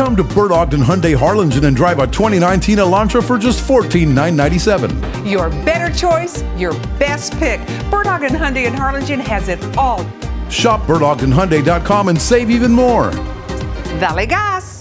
Come to Bert Ogden Hyundai Harlingen and drive a 2019 Elantra for just $14,997. Your better choice, your best pick. Bert Ogden Hyundai in Harlingen has it all. Shop BertOgdenHyundai.com and save even more. Dale gas!